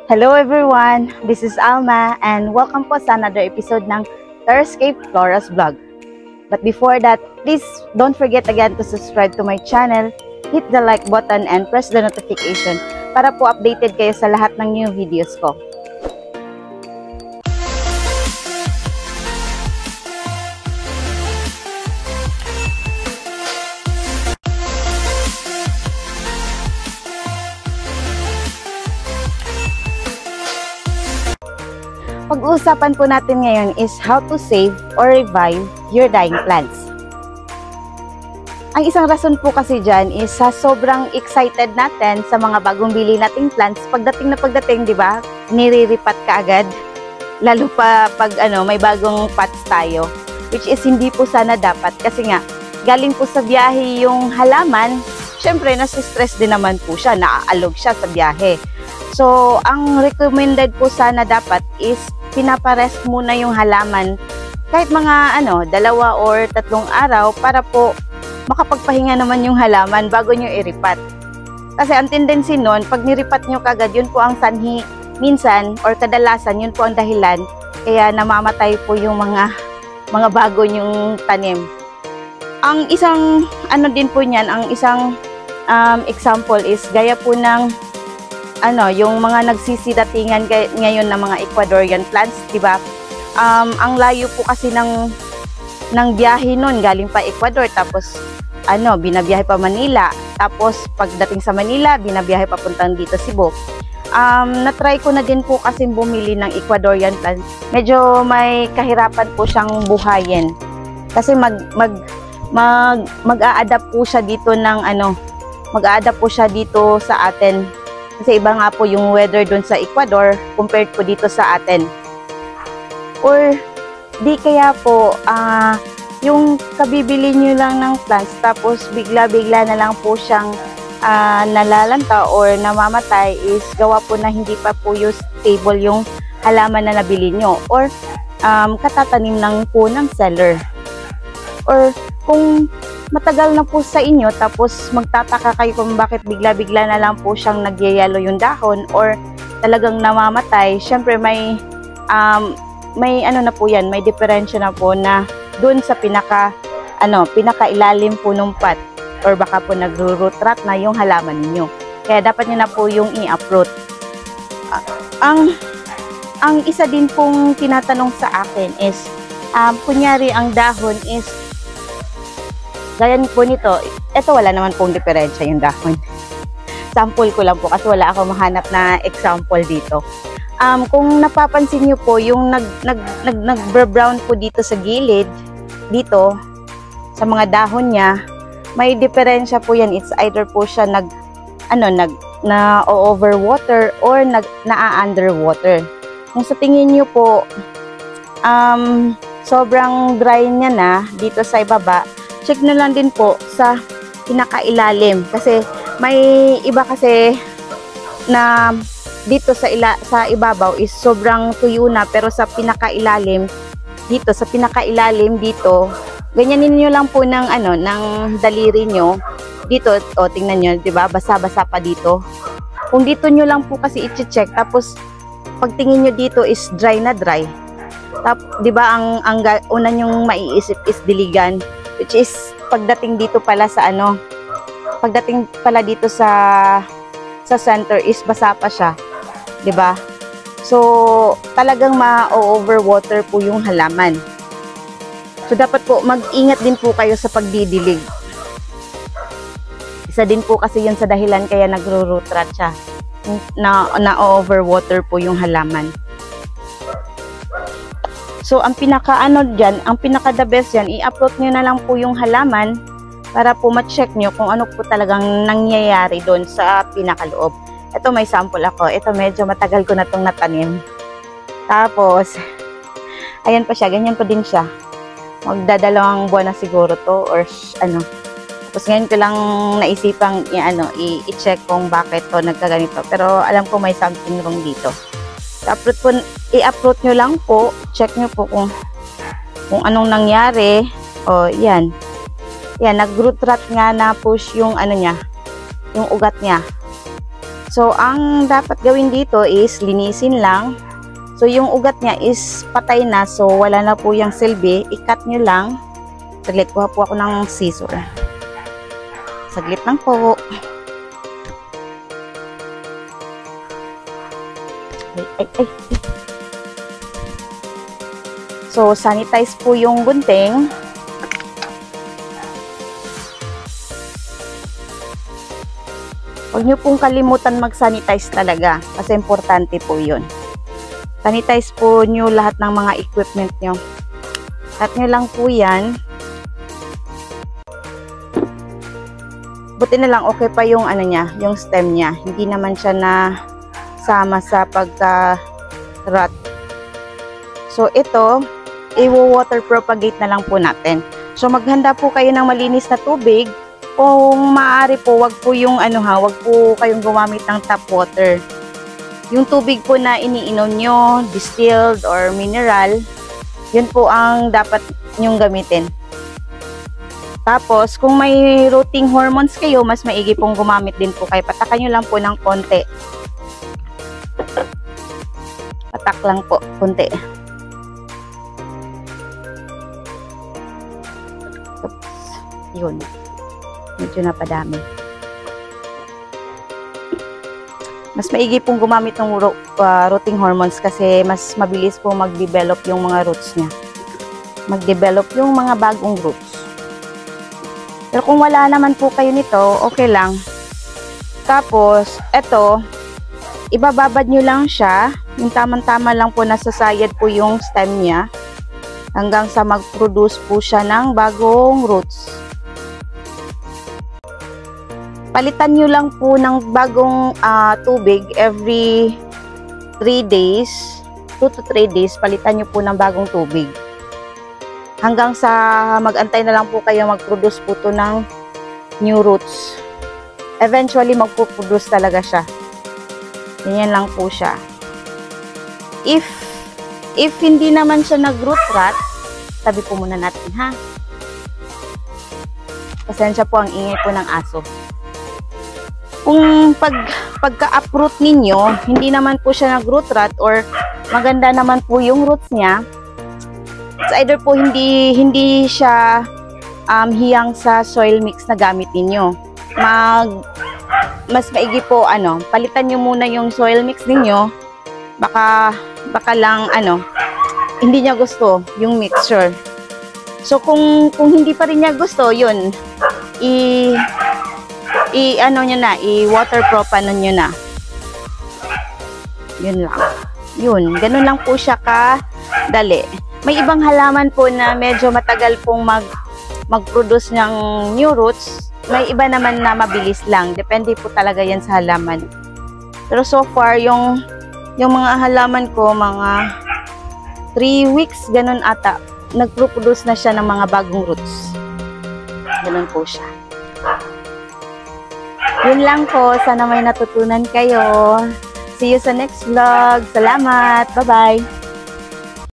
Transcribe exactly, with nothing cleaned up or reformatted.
Hello everyone! This is Alma and welcome po sa another episode ng Terrascape Flora's Vlog. But before that, please don't forget again to subscribe to my channel, hit the like button and press the notification para po updated kayo sa lahat ng new videos ko. Pag-uusapan po natin ngayon is how to save or revive your dying plants. Ang isang rason po kasi dyan is sa sobrang excited natin sa mga bagong bili nating plants, pagdating na pagdating, di ba, niriripat ka agad. Lalo pa pag ano, may bagong pots tayo, which is hindi po sana dapat kasi nga, galing po sa biyahe yung halaman, syempre nasi-stress din naman po siya, naaalog siya sa biyahe. So, ang recommended po sana dapat is pinaparest muna yung halaman kahit mga ano, dalawa or tatlong araw para po makapagpahinga naman yung halaman bago nyo iripat. Kasi ang tendency nun, pag niripat nyo kagad, yun po ang sanhi minsan or kadalasan, yun po ang dahilan kaya namamatay po yung mga mga bago nyong tanim. Ang isang ano din po niyan, ang isang um, example is gaya po ng ano, yung mga nagsisidatingan ngayon ng mga Ecuadorian plants, di ba? Um, ang layo po kasi ng ng biyahe nun, galing pa Ecuador, tapos ano, binabiyahe pa Manila, tapos pagdating sa Manila, binabiyahe papuntang dito Cebu. Um, na-try ko na din po kasi bumili ng Ecuadorian plants. Medyo may kahirapan po siyang buhayin. Kasi mag mag mag mag-a-adapt po siya dito ng ano, mag-a-adapt po siya dito sa atin. Kasi iba nga po yung weather dun sa Ecuador compared po dito sa atin. Or di kaya po, uh, yung kabibili nyo lang ng plants tapos bigla-bigla na lang po siyang uh, nalalanta or namamatay is gawa po na hindi pa po yung stable yung halaman na nabili nyo. Or um, katatanim lang po ng seller. Or kung matagal na po sa inyo tapos magtataka kayo kung bakit bigla-bigla na lang po siyang nagyayalo yung dahon or talagang namamatay, syempre may um, may ano na po yan, may diferensya na po na dun sa pinaka ano, pinakailalim po ng pot or baka po nagro-root rot na yung halaman ninyo. Kaya dapat niyo na po yung i-uproot. Uh, ang ang isa din pong tinatanong sa akin is um, kunyari ang dahon is gaya po nito, ito wala naman pong diferensya yung dahon. Sample ko lang po kasi wala ako mahanap na example dito. Um, kung napapansin nyo po, yung nag, nag, nag, nag-brown po dito sa gilid, dito, sa mga dahon niya, may diferensya po yan. It's either po siya nag, ano, nag, na overwater or nag, na-underwater. Kung sa tingin nyo po, um, sobrang dry niya na dito sa ibaba, check na lang din po sa pinakailalim kasi may iba kasi na dito sa ila sa ibabaw is sobrang tuyo na pero sa pinakailalim dito sa pinakailalim dito ganyanin niyo lang po ng ano ng daliri nyo dito o tingnan niyo, 'di ba? Basa-basa pa dito. Kung dito niyo lang po kasi i-check tapos pagtingin niyo dito is dry na dry. Tap, 'di ba ang ang una nyong maiisip is diligan. Which is, pagdating dito pala sa ano, pagdating pala dito sa sa center is basa pa siya. 'Di ba? So, talagang ma-overwater po yung halaman. So, dapat po mag-ingat din po kayo sa pagdidilig. Isa din po kasi yun sa dahilan kaya nagro-root rot siya. Na, na-overwater po yung halaman. So, ang pinaka-ano dyan, ang pinaka-the best dyan, i-uproot nyo na lang po yung halaman para po ma-check nyo kung ano po talagang nangyayari doon sa pinaka-loob. Ito may sample ako. Ito medyo matagal ko na itong natanim. Tapos, ayan pa siya. Ganyan pa din siya. Magdadalawang buwan na siguro to or ano. Tapos ngayon ko lang naisipang i-ano, i-check kung bakit to nagkaganito. Pero alam ko may something wrong dito. I-uproot po, i-uproot nyo lang po, check nyo po kung kung anong nangyari. O, yan. Yan, nag-root rot nga na push yung ano niya, yung ugat niya. So, ang dapat gawin dito is linisin lang. So, yung ugat niya is patay na. So, wala na po yung silbi. I-cut nyo lang. Saglit, kuha po ako ng scissor. Saglit lang po. Ay, ay, ay. So, sanitize po yung gunting. Huwag nyo pong kalimutan mag-sanitize talaga kasi importante po yun. Sanitize po nyo lahat ng mga equipment nyo. Cut nyo lang po yan. Buti na lang okay pa yung ano niya, yung stem niya. Hindi naman siya na sama sa pagka-rot. So ito, i-water propagate na lang po natin. So maghanda po kayo ng malinis na tubig. Kung maaari po, wag po yung ano ha, wag po kayong gumamit ng tap water. Yung tubig po na iniinom nyo, distilled or mineral, yun po ang dapat nyong gamitin. Tapos, kung may rooting hormones kayo, mas maigi pong gumamit din po kayo. Patakan nyo lang po ng konti. Patak lang po, konti. Oops. Yun. Medyo napadami. Mas maigi pong gumamit ng uh, rooting hormones kasi mas mabilis po mag-develop yung mga roots niya. Mag-develop yung mga bagong roots. Pero kung wala naman po kayo nito, okay lang. Tapos, eto, ibababad nyo lang siya. Yung tamang-tama lang po nasasayad po yung stem niya. Hanggang sa mag-produce po siya ng bagong roots. Palitan nyo lang po ng bagong uh, tubig every three days, two to three days, palitan nyo po ng bagong tubig. Hanggang sa mag-antay na lang po kayo mag-produce po to ng new roots. Eventually, magpo-produce talaga siya. Ganyan lang po siya. If, if hindi naman siya nag-root rot, tabi po muna natin ha. Pasensya po ang ingay po ng aso. Kung pag, pagka-uproot ninyo, hindi naman po siya nag-root rot or maganda naman po yung roots niya, it's either po hindi, hindi siya um, hiyang sa soil mix na gamit ninyo. Mag, mas maigi po, ano, palitan nyo muna yung soil mix ninyo, baka, baka lang, ano, hindi niya gusto yung mixture. So, kung, kung hindi pa rin niya gusto, yun, i- i ano nyo na, i-waterproof ano nyo na. Yun lang. Yun, ganun lang po siya ka dali. May ibang halaman po na medyo matagal pong mag mag-produce ng new roots. May iba naman na mabilis lang. Depende po talaga yan sa halaman. Pero so far, yung yung mga halaman ko, mga three weeks, ganun ata, nag-produce na siya ng mga bagong roots. Ganun po siya. Yun lang po. Sana may natutunan kayo. See you sa next vlog. Salamat. Bye-bye.